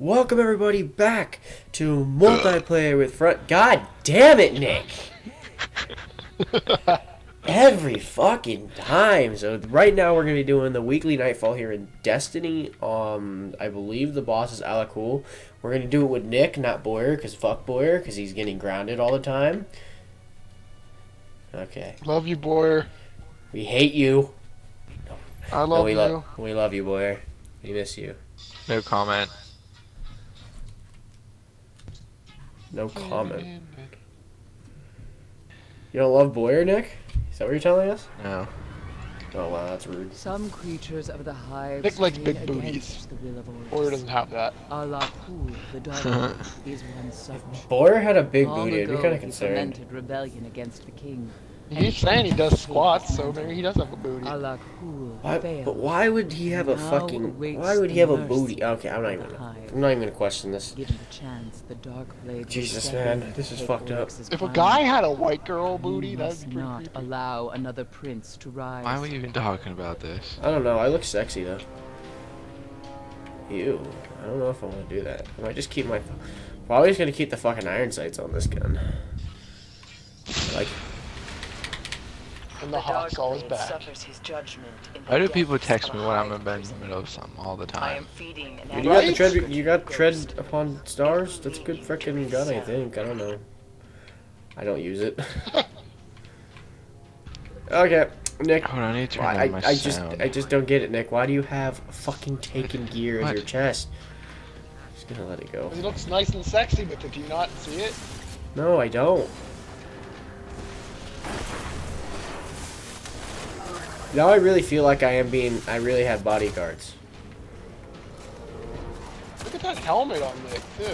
Welcome everybody back to multiplayer with front. God damn it, Nick! Every fucking time. So right now we're gonna be doing the weekly nightfall here in Destiny. I believe the boss is Alakul. We're gonna do it with Nick, not Boyer, cause fuck Boyer, cause he's getting grounded all the time. Okay. Love you, Boyer. We hate you. I love you. We love you, Boyer. We miss you. No comment. No comment. You don't love Boyer, Nick? Is that what you're telling us? No. Oh wow, that's rude. Some creatures of the hive Nick likes big booties. Boyer doesn't have that. Alakul, the dark is one such. Boyer had a big Long booty. I'd be ago, kind of he concerned. fomented rebellion against the king. He's saying he does squats, so maybe he does have a booty. Alakul Why, failed. but why would he have a Now fucking? awaits Why would he the have a mercy booty? Okay, I'm not of the even hive. gonna question this. Given the chance, the dark blade will Jesus, step man, in this to is take fucked up. Oryx's If a crown. guy had a white girl booty, You that'd must be pretty not creepy. allow another prince to rise. Why are we even talking about this? I don't know. I look sexy though. Ew. I don't know if I want to do that. I might just keep my. Probably just gonna keep the fucking iron sights on this gun. Like. And the hawk saw his back. Why do people text me when I'm in the middle of something all the I time? am feeding You an got the Right? tread. You got tread upon stars. That's a good freaking gun. I think. I don't know. I don't use it. Okay, Nick. Hold on, I need to turn on my sound. I just don't get it, Nick. Why do you have fucking taken gear as What? your chest? Just gonna let it go. He looks nice and sexy, but did you not see it? No, I don't. Now I really feel like I really have bodyguards. Look at that helmet on Nick, too.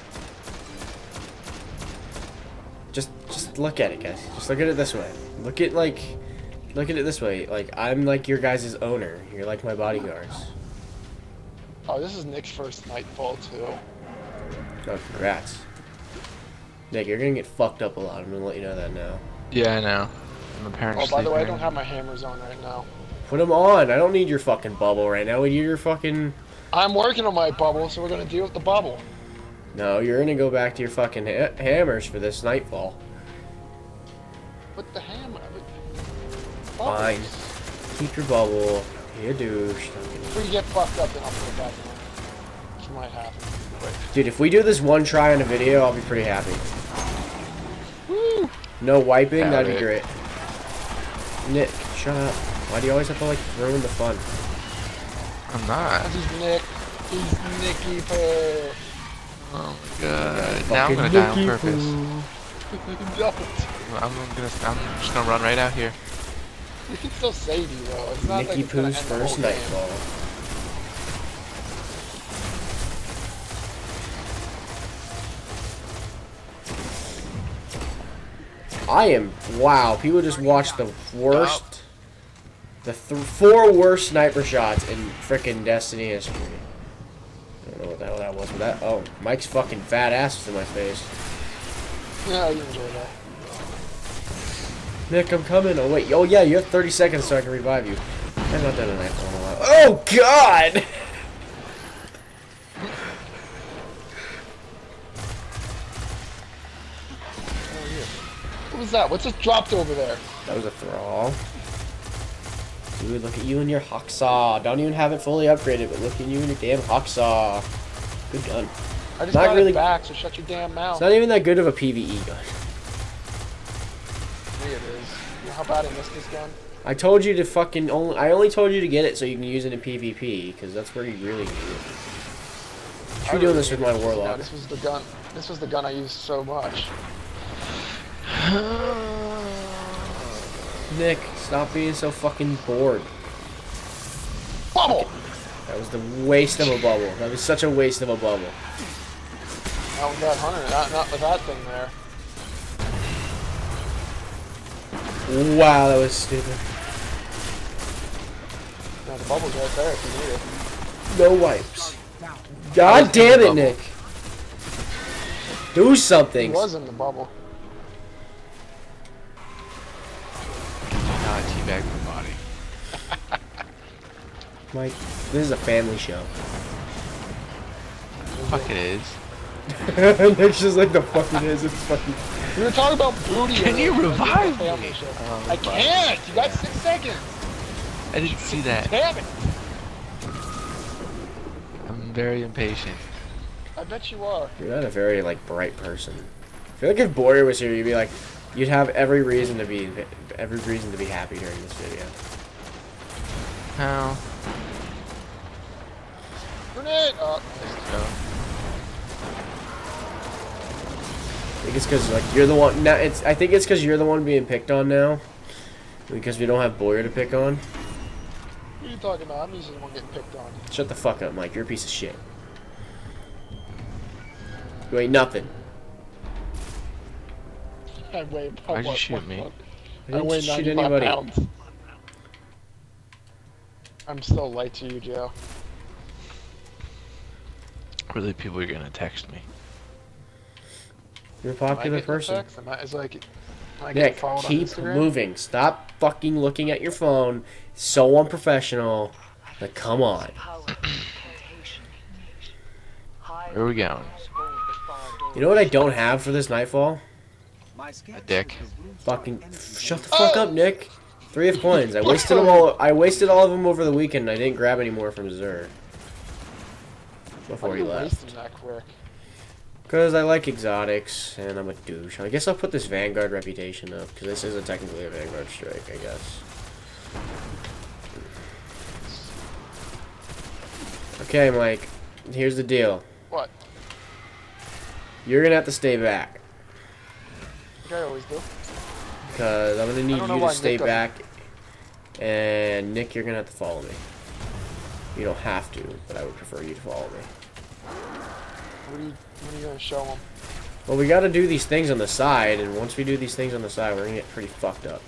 Just look at it, guys. Just look at it this way. Look at it this way. Like, I'm like your guys' owner. You're like my bodyguards. Oh, this is Nick's first nightfall, too. Oh, congrats. Nick, you're gonna get fucked up a lot. I'm gonna let you know that now. Yeah, I know. I'm apparently Oh, by the way, I sleeping. don't have my hammers on right now. Put them on. I don't need your fucking bubble right now. We need your fucking... I'm working on my bubble, so we're gonna deal with the bubble. No, you're gonna go back to your fucking hammers for this nightfall. With the hammer. Fine. Keep your bubble. You douche. If we get fucked up, then I'll put it back in. Which might happen. Dude, if we do this one try on a video, I'll be pretty happy. Woo! No wiping, Have that'd be it. great. Nick, shut up. Why do you always have to, like, ruin the fun? I'm not. This is Nick. He's Nicky Poo. Oh my god. Now Fucking I'm gonna die on Nicky purpose. Poo. I'm just gonna run right out here. We can still save you though. It's not like Nicky it's gonna Poo's end the whole first game. nightfall. Wow, people just watched the worst, the 4 worst sniper shots in frickin' Destiny history. I don't know what the hell that was, but that, oh, Mike's fucking fat ass was in my face. Yeah, you enjoy that. Nick, I'm coming. Oh, wait. Oh, yeah, you have 30 seconds so I can revive you. I've not done a nightfall in a while. Oh, God! What was that? What's just dropped over there? That was a thrall. Dude, look at you and your Hawksaw. Don't even have it fully upgraded, but look at you and your damn Hawksaw. Good gun. I just Not got really- it back, so shut your damn mouth. It's not even that good of a PvE gun. Yeah, it is. You know how bad I missed this gun? I told you to fucking I only told you to get it so you can use it in PvP, because that's where you really need it. Should be doing this with my No, Warlock. this was the gun. This was the gun I used so much. Nick, stop being so fucking bored. Bubble! That was the waste of a bubble. That was such a waste of a bubble. Not with that hunter, not with that thing there. Wow, that was stupid. No, the bubble's right there if you need it. No wipes. God damn it, Nick. Do He something. was in the bubble. Now I teabag my body. Mike, this is a family show. It was fuck it is. Nick's just like the fuck it is. It's fucking. We were talking about booty. Can you earlier. revive Family me? shit. Oh, I can't. You got 6 seconds. I didn't see that. Damn it. I'm very impatient. I bet you are. You're not a very like bright person. I feel like if Boyer was here, you'd be like, you'd have every reason to be happy during this video. How? Grenade. Oh, I think it's because like you're the one. Now I think it's because you're the one being picked on now, because we don't have Boyer to pick on. what are you talking about? I'm usually the one getting picked on. Shut the fuck up, Mike. You're a piece of shit. You ain't nothing. I weigh. Why'd you shoot me? I I didn't weigh shoot 95 anybody. pounds. I'm still light to you, Joe. Really, people are gonna text me. You're a Am I popular getting the person. text? Am I getting Nick, followed on keep Instagram? moving. Stop fucking looking at your phone. So unprofessional. Like, come on. Where are we going? You know what I don't have for this Nightfall? A dick. Fucking shut the fuck up, Nick. 3 of coins. I wasted them all. I wasted all of them over the weekend. And I didn't grab any more from Zur Why before are he you left. wasting that quick? Because I like exotics and I'm a douche. I guess I'll put this Vanguard reputation up because this isn't technically a Vanguard strike, I guess. Okay, Mike. Here's the deal. What? You're gonna have to stay back Like I always do. because I'm gonna need don't know you why to stay Nick doesn't- back. And Nick, you're gonna have to follow me. You don't have to, but I would prefer you to follow me. What are you gonna show them? Well, we gotta do these things on the side, and once we do these things on the side, we're gonna get pretty fucked up.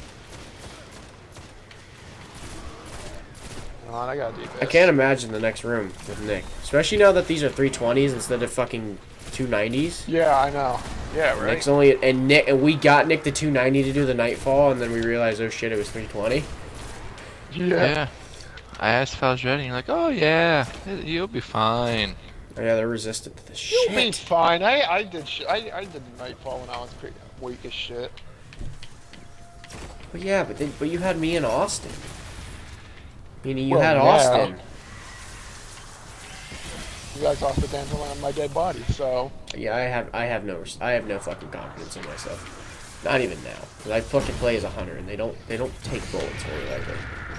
Come on, I gotta do this. I can't imagine the next room with Nick. Especially now that these are 320s instead of fucking 290s. Yeah, I know. Yeah, right. Nick's only and we got Nick the 290 to do the Nightfall, and then we realized, oh shit, it was 320. Yeah. I asked if I was ready, and you're like, oh yeah, you'll be fine. Oh, yeah, they're resistant to this You'll be shit. fine. I did Nightfall when I was pretty weak as shit. But yeah, but you had me in Austin. Meaning you Well, had yeah. Austin. You guys lost the damsel on my dead body, so Yeah, I have no fucking confidence in myself. Not even now. 'Cause I fucking play as a hunter, and they don't take bullets very lightly.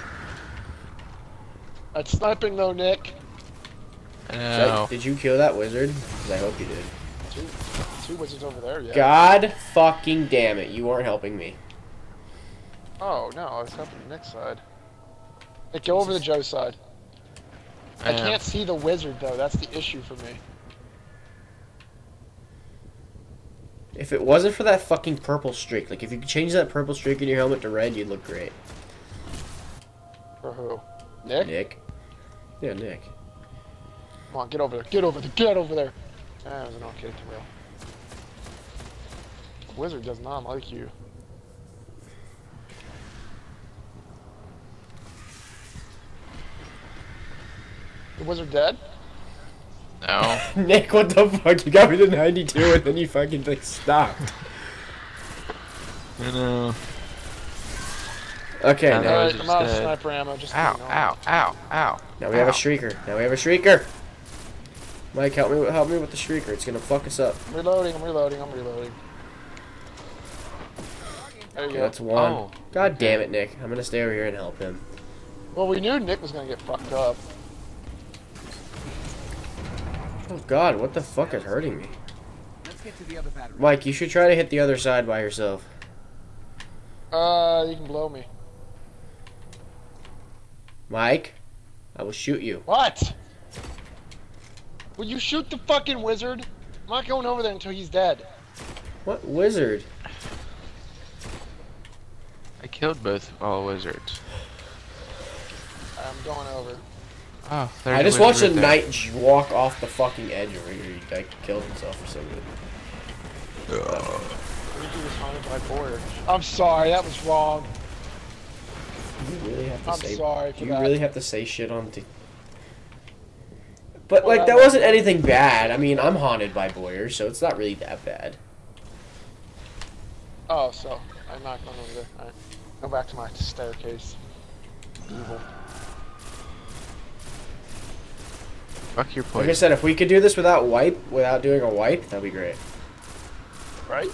that's sniping though, Nick. No. Did you kill that wizard? 'Cause I hope you did. Two wizards over there, yeah. God fucking damn it! You weren't helping me. Oh no, I was helping Nick's side. Nick, go over to Joe's side. I am. can't see the wizard though. That's the issue for me. If it wasn't for that fucking purple streak, like if you could change that purple streak in your helmet to red, you'd look great. For who? Nick? Nick. Yeah, Nick. Come on, get over there. Get over there. Get over there. That was an okay throw. Wizard does not like you. The wizard dead? No. Nick, what the fuck? You got me to 92 and then you fucking like stopped. I know. Okay, Now now, that Alright, was I'm out of dead. sniper ammo. Just Ow, so you know. ow, ow, ow. now we have a Ow. shrieker. Now we have a shrieker. Mike, help me with the shrieker. It's gonna fuck us up. I'm reloading. I'm reloading. I'm reloading. There you Okay, go. that's one. Oh, God damn it, Nick. I'm gonna stay over here and help him. Well, we knew Nick was gonna get fucked up. Oh god, what the fuck is hurting me? Mike, you should try to hit the other side by yourself. You can blow me. Mike, I will shoot you. What? Will you shoot the fucking wizard? I'm not going over there until he's dead. What wizard? I killed all wizards. I'm going over. Oh, there's I a just wizard watched a right there. knight walk off the fucking edge over here. He like killed himself for some reason. I think he was haunted by Boyer. I'm sorry, that was wrong. Do you really have to I'm say? sorry for Do you that. really have to say shit on? But, like, that wasn't anything bad. I mean, I'm haunted by Boyer, so it's not really that bad. Oh, so I'm not going over there. Alright. Go back to my staircase. Evil. Fuck your Like point. I said, if we could do this without doing a wipe, that'd be great. Right?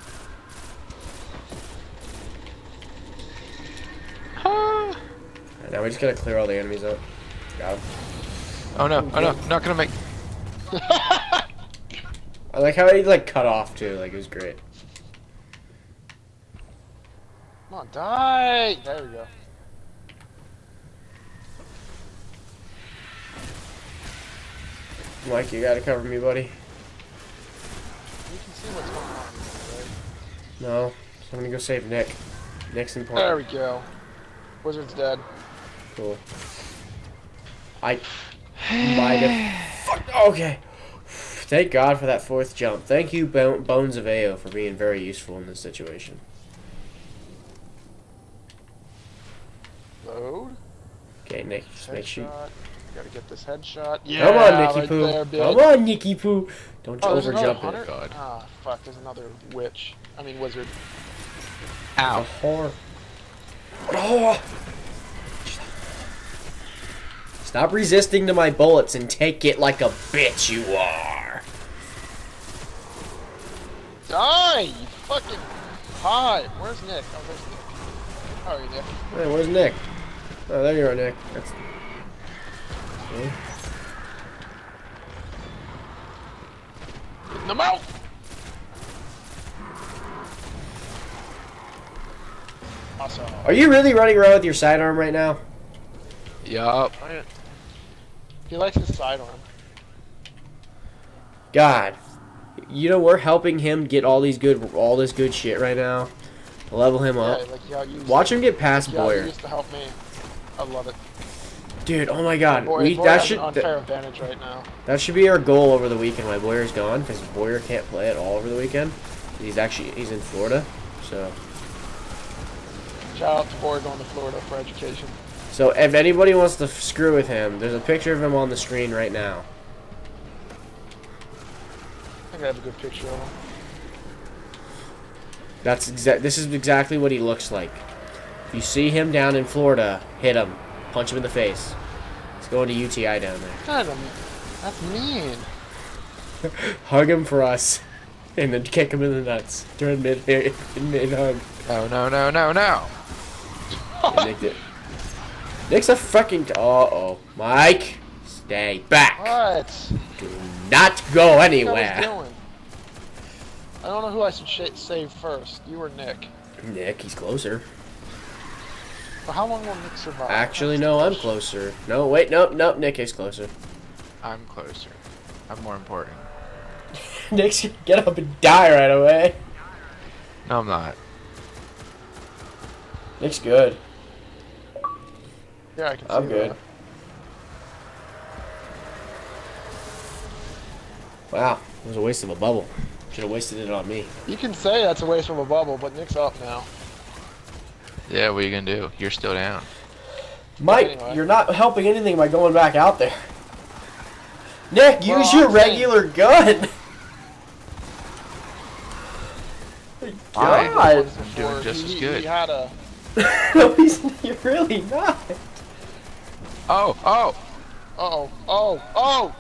Ah. And now we just gotta clear all the enemies out. Got 'em. Oh no, oh no, not gonna make. I like how he like cut off too. Like it was great. Come on, die! There we go. Mike, you gotta cover me, buddy. You can see what's going on here, right? No, so I'm gonna go save Nick. Nick's There important. we go. Wizard's dead. Cool. I might have. Fuck. Okay. Thank God for that fourth jump. Thank you, Bones of Ao, for being very useful in this situation. Load. Okay, Nick, just make sure. Headshot. Gotta get this headshot. Yeah, Come on, Nicky right Poo. there, bitch. Come on, Nicky Poo. Don't Oh, there's another overjump hunter? it. God. Ah, fuck, there's another witch. I mean, wizard. Ow. Whore. Oh. Stop resisting to my bullets and take it like a bitch you are. Die, you fucking hi. Where's Nick? Oh, there's Nick. How are you, Nick? Hey, where's Nick? Oh, there you are, Nick. That's... Okay. In the mouth! Awesome. Are you really running around with your sidearm right now? Yup. He likes his sidearm. God. You know, we're helping him get all this good shit right now. To level him up. Yeah, like how you Watch him get past Yeah, you Boyer. used to help me. I love it. Dude, oh my God. Boyer That has should an unfair advantage right now. that should be our goal over the weekend while Boyer's gone, because Boyer can't play at all over the weekend. He's in Florida, so. Shout out to Boyer going to Florida for education. So if anybody wants to screw with him, there's a picture of him on the screen right now. I think I have a good picture of him. This is exactly what he looks like. If you see him down in Florida, hit him, punch him in the face. He's going to UTI down there. God, that's mean. Hug him for us, and then kick him in the nuts during mid hug. No, no, no, no, no. Yeah, Nick did. Nick's a fucking. Uh-oh. Mike, stay back. What? Do not go What was anywhere. doing? I don't know who I should save first. You or Nick. Nick, he's closer. But how long will Nick survive? Actually, no, I'm closer. No, wait, nope, Nick is closer. I'm closer. I'm more important. Nick's gonna get up and die right away. No, I'm not. Nick's good. Yeah, I can see I'm good. that. Wow, it was a waste of a bubble. Should have wasted it on me. You can say that's a waste of a bubble, but Nick's up now. Yeah, what are you gonna do? You're still down. Mike, Anyway. you're not helping anything by going back out there. Nick, Well, use your I'm saying- regular gun. Fine. God. I'm doing just as good. He had a... No, you're really not. Oh, oh! Uh-oh. Oh! Oh!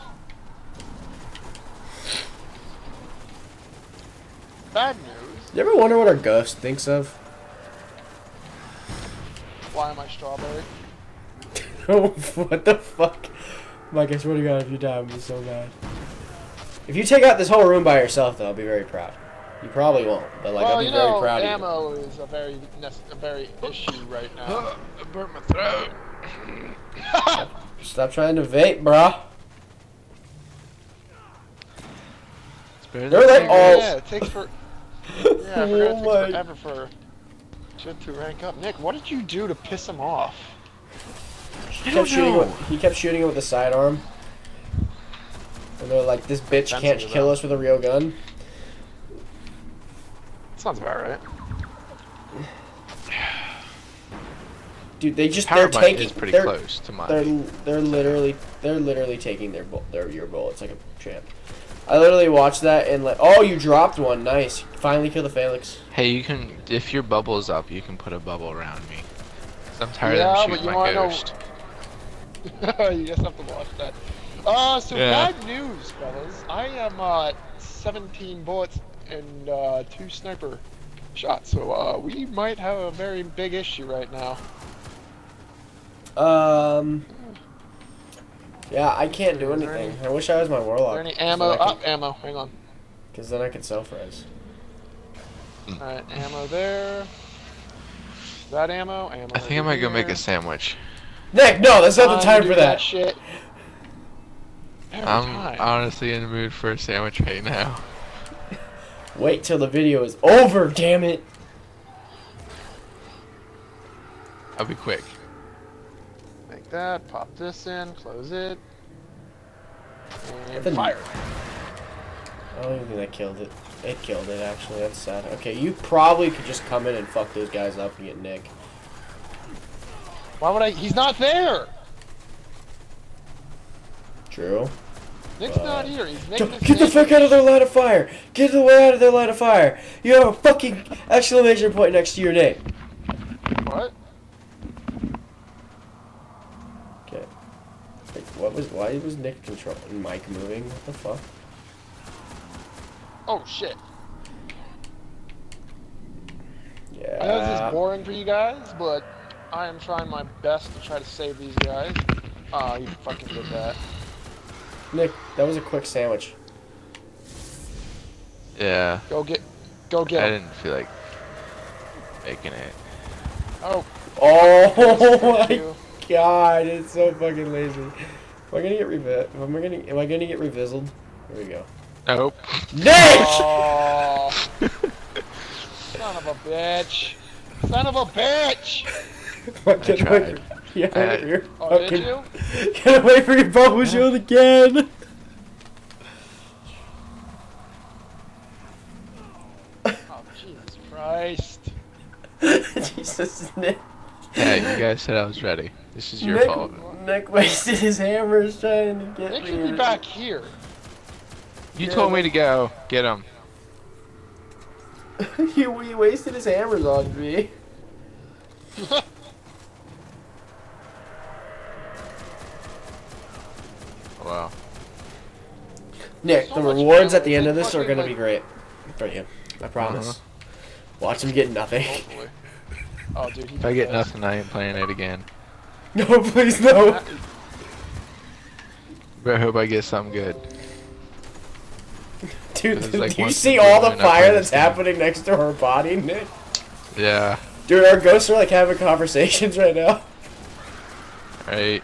Bad news. You ever wonder what our ghost thinks of? Why am I strawberry? Oh, what the fuck? Mike, I swear to God, if you die, I'm gonna be so mad. If you take out this whole room by yourself, though, I'll be very proud. You probably won't, but like, Well, I'll be you very know, proud of you. ammo is a very issue right now. I burnt my throat. Stop trying to vape, brah. It's better They're than like cigarettes. all- Yeah, it takes for... Yeah, I forgot Oh it takes my- forever for shit to rank up. Nick, what did you do to piss him off? He kept shooting it with a sidearm. And they're like, this bitch can't Sensitive, kill though. us with a real gun. Sounds about right. Dude, they're Power bite taking. is pretty they're, close to mine. They're literally taking your bullets like a champ. I literally watched that and like, oh, you dropped one. Nice. Finally killed the Phalanx. Hey, you can, if your bubble is up, you can put a bubble around me. 'Cause I'm tired Yeah, of but them you shooting my wanna know- ghost. You just have to watch that. So Yeah. bad news, fellas. I am 17 bullets and 2 sniper shots, so we might have a very big issue right now. Yeah, I can't do Is there anything. any- I wish I was my Is warlock. there any ammo? Up, ammo. Hang on. Because then I could self-res. Alright, ammo there. That ammo. Ammo. I think I might go make a sandwich. Nick, no, that's not the time to for do that. Shit. Every I'm time. honestly in the mood for a sandwich right now. Wait till the video is over, damn it. I'll be quick. Make that. Pop this in. Close it. And Then- fire. I don't even think that killed it. It killed it, actually. That's sad. Okay, you probably could just come in and fuck those guys up and get Nick. Why would I? He's not there. True. Nick's not here. He's making a Get the fuck out of their line of fire! Get the way out of their line of fire! You have a fucking exclamation point next to your name. What? Okay. Like, why was Nick controlling Mike moving? What the fuck? Oh shit. Yeah. I know this is boring for you guys, but I am trying my best to try to save these guys. Oh, you fucking did that. Nick, that was a quick sandwich. Yeah. Go get I him. didn't feel like making it. Oh, Oh my you. god, it's so fucking lazy. Am I gonna get am I gonna get revizzled? Here we go. Nope. Nick! Oh, son of a bitch. Son of a bitch. Get away tried. yeah, your Oh, did fucking- you? Get away from your bubble shield again! Oh, Jesus Christ. Jesus, Nick. Yeah, you guys said I was ready. This is your Nick, fault. Nick wasted his hammers trying to get Nick me. should be back here. You Yeah, told me to go. Get him. he wasted his hammers on me. Wow. Nick, So the much rewards ammo, at the end it's of this are fucking gonna be like- great for you. I promise. Uh-huh. Watch him get nothing. Hopefully. Oh, dude, he If I get does. nothing, I ain't playing it again. No, please, no. But I hope I get something good. Dude, It's like do you once see in a all blue the moon I play fire this that's game. happening next to her body, Nick? Yeah. Dude, our ghosts are like having conversations right now. Right.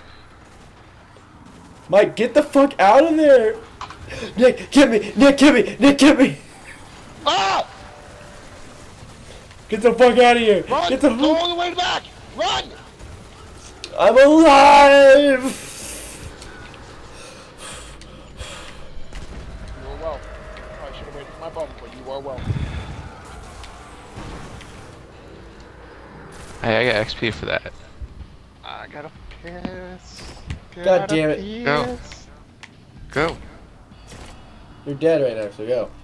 Mike, get the fuck out of there! Nick, get me! Nick, get me! Nick, get me! Ah! Get the fuck out of here! Run! Get the Go fuck! all the way back! Run! I'm alive! You are well. Oh, I should have waited for my button, but you are well. Hey, I got XP for that. I gotta piss. God damn it. Go. Go. You're dead right now, so go.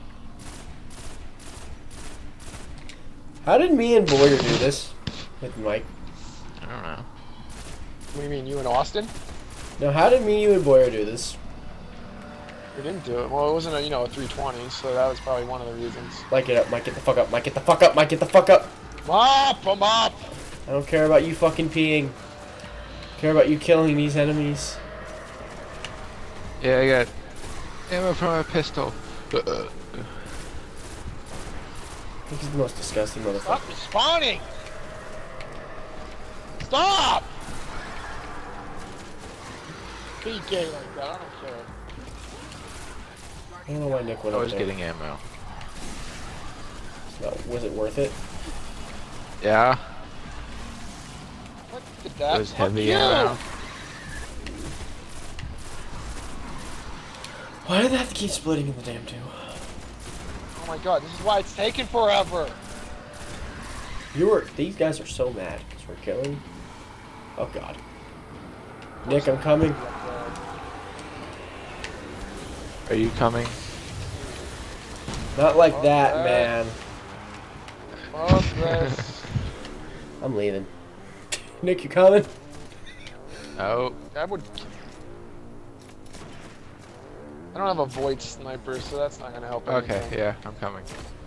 How did me and Boyer do this? With Mike? I don't know. What do you mean, you and Austin? No, how did me, you, and Boyer do this? We didn't do it. Well, it wasn't a 320, so that was probably one of the reasons. Mike, get up. Mike, get the fuck up. Mike, get the fuck up. Mike, get the fuck up. I'm up! I don't care about you fucking peeing. I care about you killing these enemies. Yeah, I got ammo from my pistol. He's the most disgusting motherfucker. Stop respawning! Stop! Be gay like that, I don't care. I don't know why Nick went I up was there. getting ammo. So, was it worth it? Yeah. What did that? It was Fuck heavy you! ammo. Why did they have to keep splitting in the damn two? Oh my god, this is why it's taking forever! These guys are so mad because we're killing. Oh god. Nick, I'm coming. Are you coming? Not like that, man. Fuck this. I'm leaving. Nick, you coming? Oh. I would. I don't have a void sniper, so that's not gonna help. Okay, anything. yeah, I'm coming.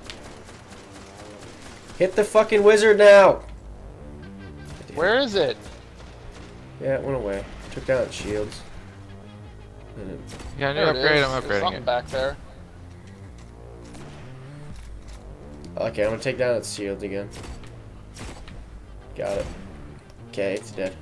Hit the fucking wizard now! Where is it? Yeah, it went away. Took down its shields. Yeah, new There it upgrade, is. I'm There's upgrading something it. back there. Okay, I'm gonna take down its shields again. Got it. Okay, it's dead.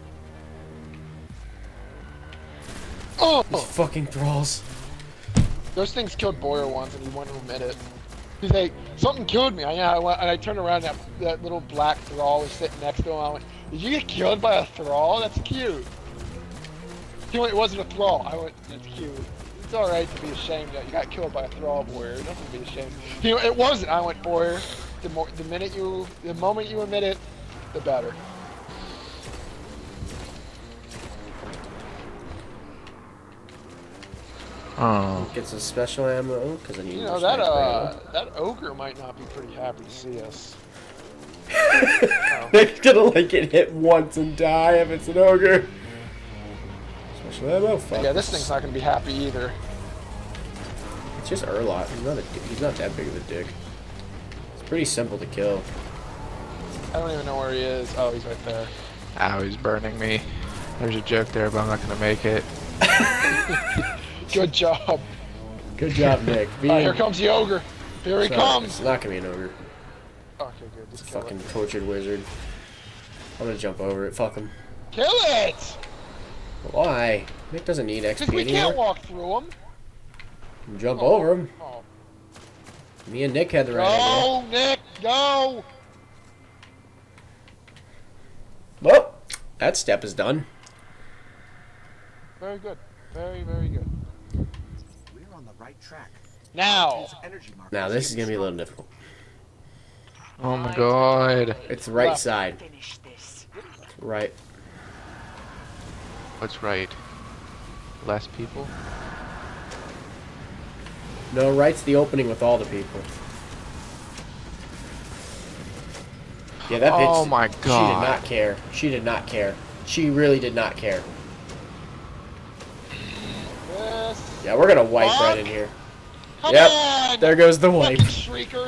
Oh! These fucking thralls. Those things killed Boyer once, and he wanted to admit it. He's like, something killed me. And I turned around, and that little black thrall was sitting next to him. I went, did you get killed by a thrall? That's cute. He went, it wasn't a thrall. I went, that's cute. It's alright to be ashamed that you got killed by a thrall, Boyer. Nothing to be ashamed. He went, it wasn't. I went, Boyer, the moment you admit it, the better. Oh. Get some special ammo, because I need You more know, that sniper ammo. that ogre might not be pretty happy to see us. Nick's gonna like get hit once and die if it's an ogre. Special ammo, fuck. Yeah, this thing's not gonna be happy either. It's just Urlot. He's not that big of a dick. It's pretty simple to kill. I don't even know where he is. Oh, he's right there. Ow, he's burning me. There's a joke there, but I'm not gonna make it. Good job. Good job, Nick. Here comes the ogre. Here he It's comes. not gonna be an ogre. Okay, good. It's a Just kill fucking it. tortured wizard. I'm gonna jump over it. Fuck him. Kill it! Why? Nick doesn't need Because XP we can't anymore. walk through them. Jump over him. Oh. Me and Nick had the right idea. Go, Nick, go! Well, that step is done. Very good. Very, very good. We're on the right track. Now! Energy markers Now this is give gonna be a us little difficult. Oh my god. It's the right Left. side. Finish this. Right. What's right? Less people? No, right's the opening with all the people. Yeah, that bitch. Oh my She did god. not care. She did not care. She really did not care. This. Yeah, we're gonna wipe Fuck. right in here. Come Yep. on! There goes the wipe. Fucking shrieker.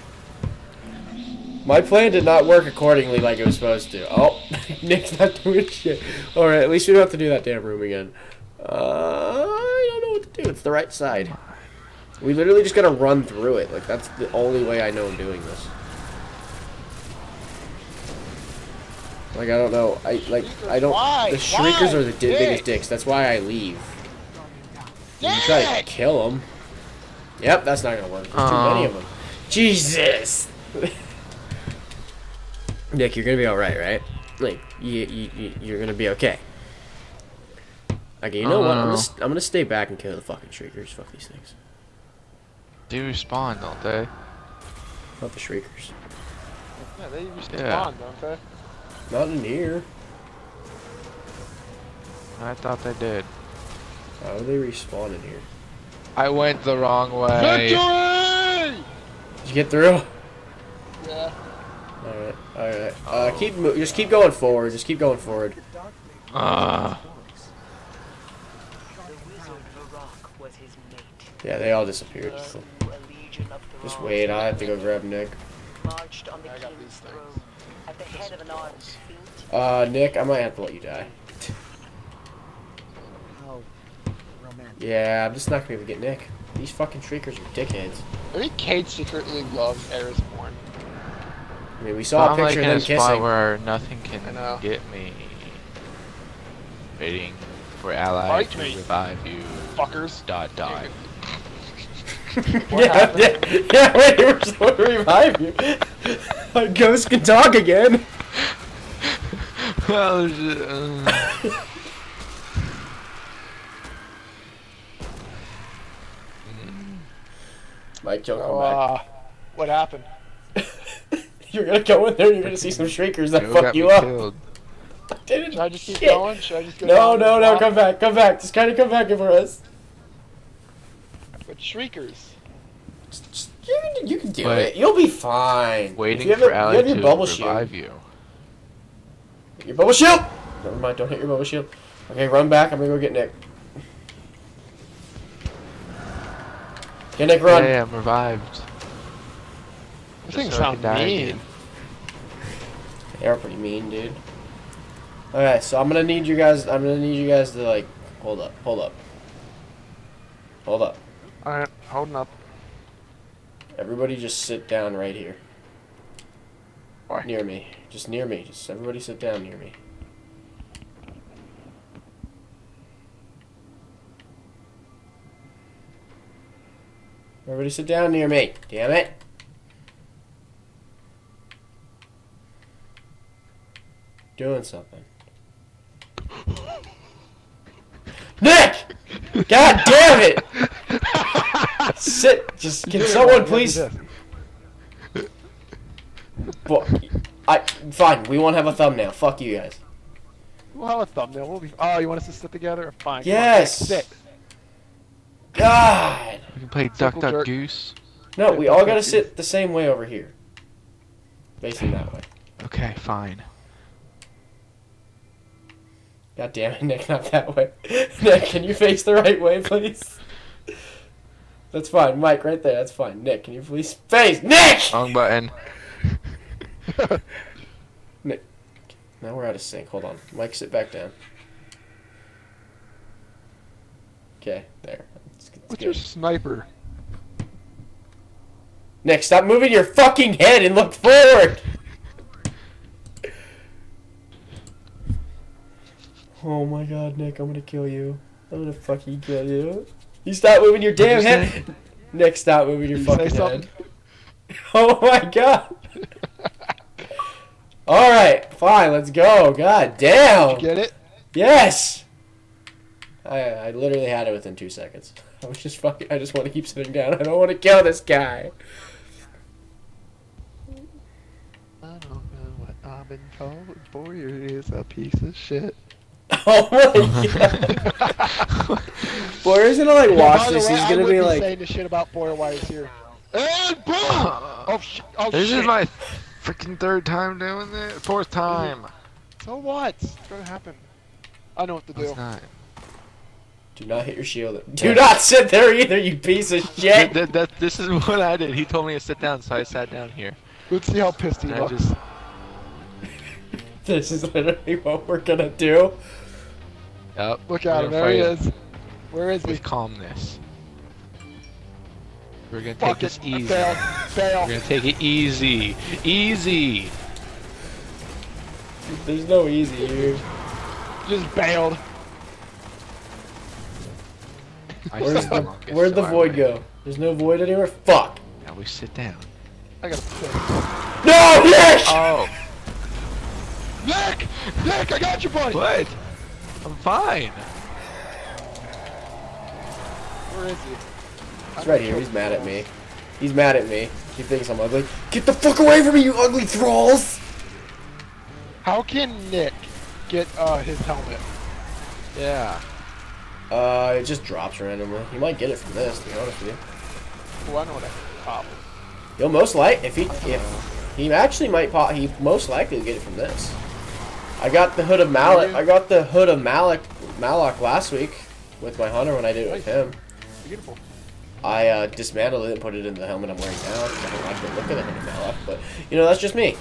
My plan did not work accordingly like it was supposed to. Oh, Nick's not doing shit. Alright, at least we don't have to do that damn room again. I don't know what to do. It's the right side. We literally just gotta run through it. Like, that's the only way I know I'm doing this. Like, I don't know. I don't. Why? The shriekers Why? are the biggest Dicks. dicks. That's why I leave. You try to Dick! kill them. Yep, that's not gonna work. There's too many of them. Jesus! Nick, you're gonna be alright, right? Like, you're gonna be okay. Okay, you know what? I'm gonna stay back and kill the fucking shriekers. Fuck these things. They respawn, don't they? Not the shriekers. Yeah, they respawn, Yeah. don't they? Not in here. I thought they did. How do they respawn in here? I went the wrong way. Victory! Did you get through? Yeah. Alright, alright. Just keep going forward. Just keep going forward. Ah. The wizard Varrock was his mate. Yeah, they all disappeared. So A legion of just thralls wait. I have to go grab Nick. marched on the I got king's these throne things. at the head of an armed fleet. Nick, I might have to let you die. how romantic. Yeah, I'm just not gonna be able to get Nick. These fucking shriekers are dickheads. Maybe Kate secretly loves Erisborn. I mean, we saw a I'm like picture in of a them spot kissing. where nothing I can know. get me. Waiting for ally Fight to me. revive you. Fuckers. Dot dot. What happened? yeah, wait, we're supposed to revive you. Our ghost can talk again. Well, Mike, don't So, come back. what happened? You're gonna go in there and you're gonna see some shriekers that Joe fuck got you me up. killed. Should I just keep going? Should I just go No, down no, and no, walk? come back, come back. Just kind of come back for us. But shriekers. You can do Wait. it. You'll be fine. Waiting If you for have Allie your to bubble revive shield. you. Your bubble shield! Never mind, don't hit your bubble shield. Okay, run back. I'm gonna go get Nick. Get Nick, run. Hey, I'm revived. This Just thing so I can sounds die mean. again. They are pretty mean, dude. Okay, so I'm gonna need you guys. I'm gonna need you guys to like hold up, hold up, hold up. Alright, holding up. Everybody, just sit down right here. Why? Near me. Just near me. Just everybody sit down near me. Everybody sit down near me. Damn it. Doing something. Nick! God damn it! Sit. Just can someone please? Well, fine. We won't have a thumbnail. Fuck you guys. We'll have a thumbnail. We'll be. Oh, you want us to sit together? Fine. come on, Yes. Sit. God. We can play Duck Circle Duck jerk. Goose. No, we all gotta sit the same way over here. Facing that way. Okay, fine. God damn it, Nick, not that way. Nick, can you face the right way, please? That's fine. Mike, right there. That's fine. Nick, can you please face? Nick! Wrong button. Nick. Now we're out of sync. Hold on. Mike, sit back down. Okay, there. It's What's good. your sniper? Nick, stop moving your fucking head and look forward! Oh my god, Nick, I'm gonna kill you. I'm gonna fucking kill you. You stop moving your damn What'd you head! Nick, stop moving your Did you say fucking something? head. Oh my god! Alright, fine, let's go. God damn! Did you get it? Yes! I literally had it within 2 seconds. I was just fucking. I just want to keep sitting down. I don't want to kill this guy. I don't know what I've been told. Boyer is a piece of shit. Oh my god! Boyer's gonna like watch this. He's gonna be like. saying the shit about Boyer while he's here. And boom! Oh shit! Oh This shit! is my freaking third time doing this. Fourth time. So what? It's gonna happen. I know what to do. It's not. Do not hit your shield. Do not sit there either, you piece of shit! This is what I did. He told me to sit down, so I sat down here. Let's see how pissed he And I looks. just This is literally what we're gonna do. Yep. Look at him. we're There he gonna fight is. Where is he? with calmness. We're gonna take Fuck this it. easy. Fail. Fail. We're gonna take it easy. Easy. There's no easy here. Just bailed. I Where's stayed the, longest, where'd so the I void win. go? There's no void anywhere? Fuck! Now we sit down. I gotta piss. No, Nick! Oh. Nick! Nick, I got you, buddy! What? I'm fine. Where is he? He's right here. He's mad at me. He's mad at me. He thinks I'm ugly. Get the fuck away from me, you ugly thralls! How can Nick get his helmet? Yeah. It just drops randomly. You might get it from this, to be honest with you. Oh, I know what I probably. He'll most he actually might he most likely will get it from this. I got the hood of Malak. I got the hood of Malak last week with my hunter when I did it with him. Beautiful. I dismantled it and put it in the helmet I'm wearing now because I don't like the look of the hood of Malak. But you know, that's just me.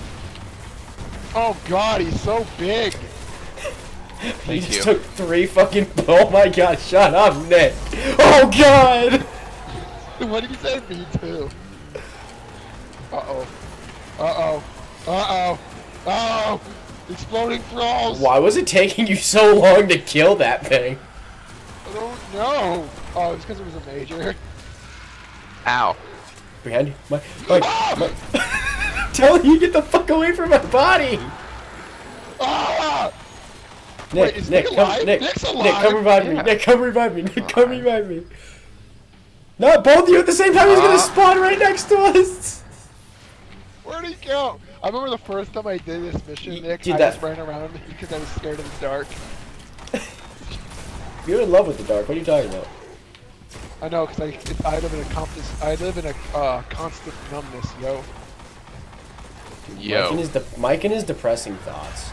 Oh god, he's so big. He Thank just you. took 3 fucking. Oh my god! Shut up, Nick. Oh god. What did he say? Me too. Uh-oh. Uh-oh. Uh-oh. Uh-oh. Exploding thralls. Why was it taking you so long to kill that thing? I don't know. Oh, it's because it was a major. Ow. Behind you. My. Tell you, get the fuck away from my body! Ah! Nick, Wait, is Nick, Nick come, alive? Nick, Nick's Nick, alive. come revive me. Yeah. Nick, come revive me. Nick, come revive me. No, both of you at the same time. He's gonna spawn right next to us. Where'd he go? I remember the first time I did this mission, Nick, Dude, I that- just ran around because I was scared of the dark. You're in love with the dark. What are you talking about? I know, because I live in a constant numbness, yo. Yo. Mike and his depressing thoughts.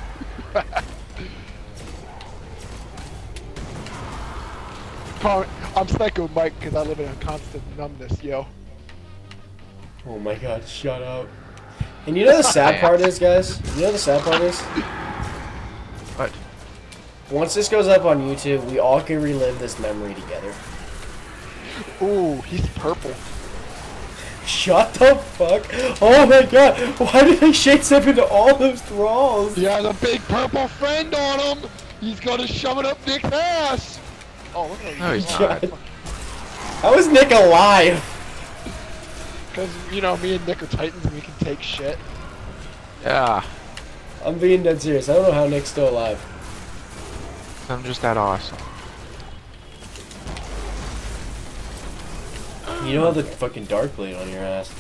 I'm Psycho Mike because I live in a constant numbness, yo. Oh my god, shut up. And you know the sad part is, guys? You know the sad part is? What? Once this goes up on YouTube, we all can relive this memory together. Ooh, he's purple. Shut the fuck! Oh my god! Why did they shade step into all those thralls? He has a big purple friend on him! He's gonna shove it up Nick's ass! Oh, look at No, he's God. not. How is Nick alive? Because, you know, me and Nick are titans and we can take shit. Yeah. I'm being dead serious. I don't know how Nick's still alive. I'm just that awesome. You don't have the fucking dark blade on your ass.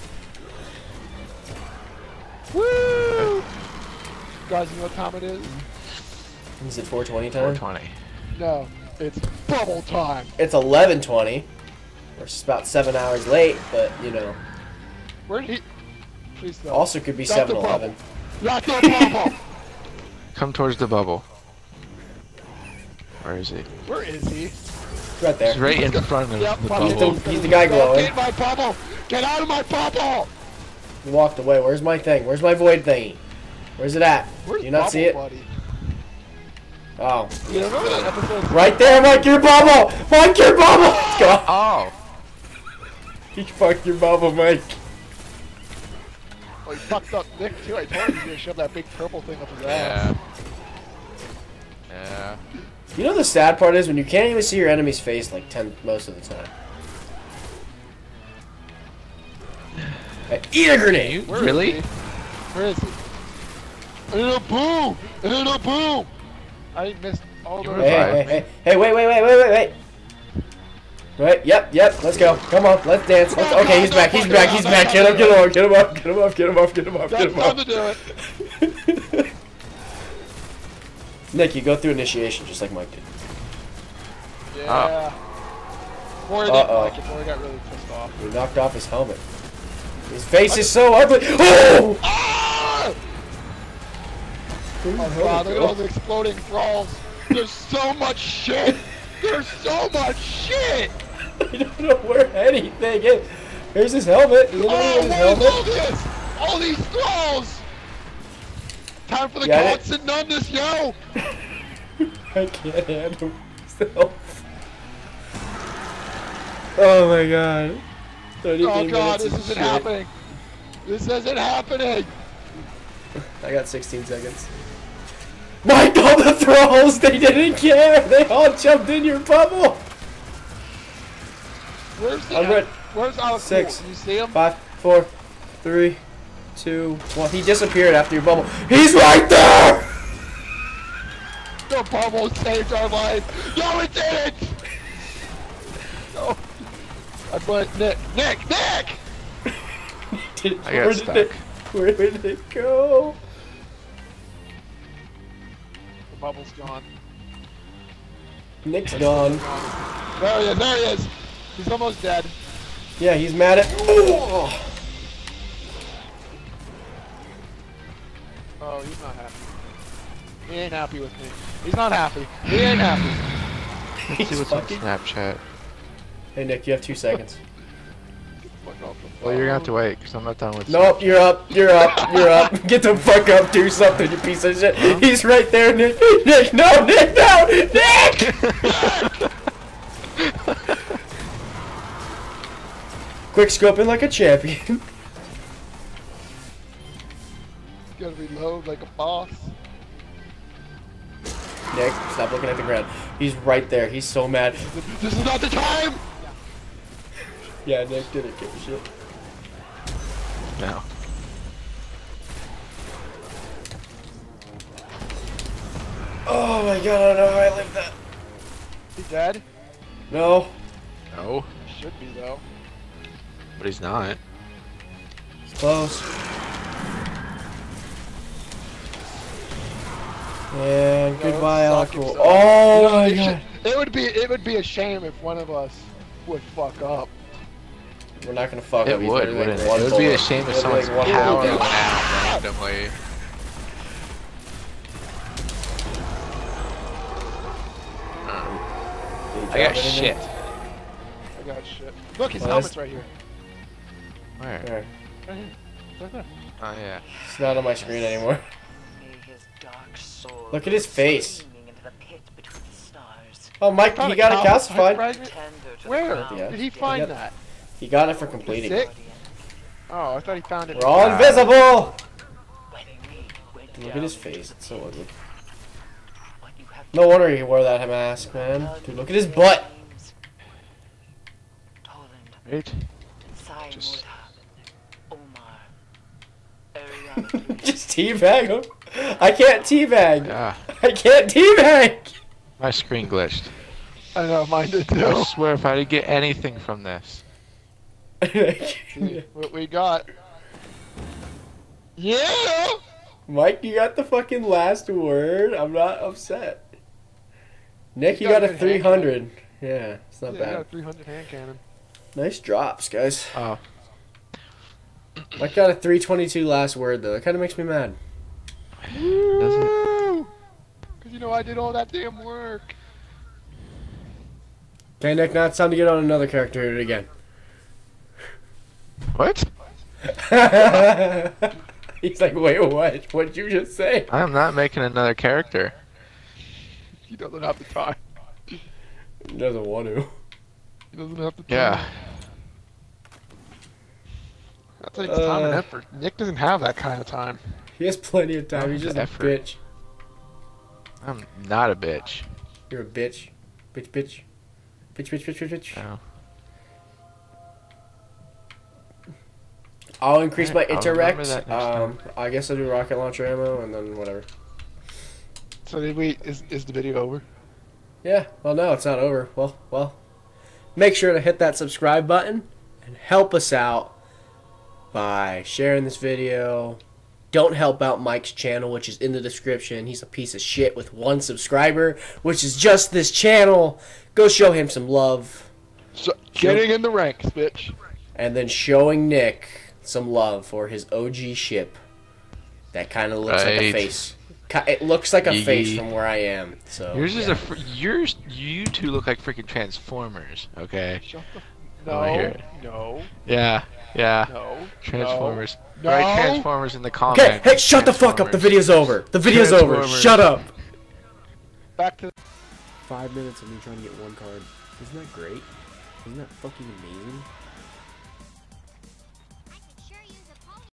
Woo! Guys, you know what time it is? Is it 420 time? 420. No, it's bubble time! It's 11:20. We're just about 7 hours late, but you know. Where'd he... Please don't. Also could be Not the 7-Eleven. Not the bubble! Come towards the bubble. Where is he? Where is he? Right there. He's right in front of Yep, the fucking bubble. He's the guy glowing. Get my bubble! Get out of my bubble! He walked away. Where's my thing? Where's my void thingy? Where's it at? Where's Do you not bubble, see it? buddy? Oh. You remember that episode? Right there, Mike, your bubble! Mike, your bubble! Let's go. Oh! You fucked your bubble, Mike. Oh, he fucked up Nick too. I told him he was gonna shove that big purple thing up his Yeah. ass. Yeah. You know the sad part is when you can't even see your enemy's face like most of the time. Hey, eat a grenade! Where is Really? he? Where is he? In a boom! In a boom! I missed all the. You Hey, hey, hey, hey, wait. Right, yep, let's go. Come on, let's dance. Okay, he's back. Get him up. That's time to do it. Nick, you go through initiation just like Mike did. Yeah. Before he didn't like it, before he got really pissed off. He knocked off his helmet. His face is so ugly. Oh! Ah! Oh god, look at all the exploding thralls. There's so much shit. There's so much shit. I don't know where anything is. Here's his helmet. Is anybody Oh, with his what is all helmet? this? All these thralls. Time for the Got it? constant numbness, yo. I can't handle myself. Oh my god. Oh god, this isn't happening. This isn't happening. I got 16 seconds. Mike, all the thralls, they didn't care. They all jumped in your bubble. Where's the? I'm ready. Where's Alex? 6, You see him? 5, 4, 3, 2, 1. He disappeared after your bubble. He's right there. The bubble saved our life. No, it didn't. No. I put Nick. I got stuck. Where did it go? The bubble's gone. Nick's gone. There he is. He's almost dead. Yeah, he's mad at. Oh, Oh, he's not happy. He ain't happy with me. He's not happy. He ain't happy. Let's see what's on fucking- Snapchat. Hey Nick, you have 2 seconds. Well, you're gonna have to wait, because I'm not done with Nope, you're up. Get the fuck up, do something, you piece of shit. Huh? He's right there, Nick. Nick, no! Nick! Quick scoping like a champion. Gotta reload like a boss. Nick, stop looking at the ground. He's right there. He's so mad. This is not the time! Yeah, Nick didn't give a shit. No. Oh my god, I don't know how I lived that. He dead? No. No. Should be though. But he's not. It's close. And goodbye, suck Alcool. himself. Oh You know, my it god. It would be a shame if one of us would fuck up. We're not gonna fuck It up. He's would, literally wouldn't like it? one It would be a bullet. shame if He's someone's literally power like one went bullet. out randomly. I got shit. I got shit. Look, his Well, helmet's right here. Where? There. Right here. It's right there. Oh yeah. It's not on my screen anymore. May his dark soul Look at his face. streaming into the pit between the stars. Oh, Mike, Found he got it calcified. fragment? Tender to the Where ground. Yeah. did he find Yep. that? He got it for completing. Sick. Oh, I thought he found it. We're all invisible! When we went Look at down his into face, the it's so pit, ugly. what you have No wonder he wore that mask, man. Dude, look at his butt! Toland, Right? Sai Just- Mudha, Omar, Ariana. Just teabag him. I can't teabag. Yeah. I can't teabag. My screen glitched. I know, mine did I too. swear if I didn't get anything from this. What we got? Yeah! Mike, you got the fucking last word. I'm not upset. Nick, You you got got a a good hand 300. Yeah, it's not Yeah, I got a bad. 300 hand cannon. Nice drops, guys. Oh. Mike got a 322 last word, though. It kind of makes me mad. Does it? Because you know I did all that damn work. Okay, Nick, now it's time to get on another character hit it again. What? He's like, wait, what? What'd you just say? I'm not making another character. He doesn't have the time. He doesn't want to. He doesn't have the time. Yeah. That takes time and effort. Nick doesn't have that kind of time. He has plenty of time. He's just Effort. a bitch. I'm not a bitch. You're a bitch. Bitch, bitch. Bitch, bitch, bitch, bitch, bitch. No. Oh. I'll increase my Alright, I'll remember interact. that next time. I guess I'll do rocket launcher ammo and then whatever. So did we? Is the video over? Yeah, well, no, it's not over. Well. Make sure to hit that subscribe button and help us out by sharing this video. Don't help out Mike's channel, which is in the description. He's a piece of shit with 1 subscriber, which is just this channel. Go show him some love. So, getting in the ranks, bitch. And then showing Nick some love for his OG ship. That kind of looks like a Right. face. It looks like a face Yee. from where I am. So Yours is yeah. you two look like freaking Transformers, okay? Shut the. Oh, I hear No. it. No. Yeah, yeah. No. Transformers. No. Write No. Transformers in the Okay, comments. hey, shut the fuck up. The Transformers. video's over. The video's over. Transformers. Shut up. Back to. 5 minutes of me trying to get 1 card. Isn't that great? Isn't that fucking amazing?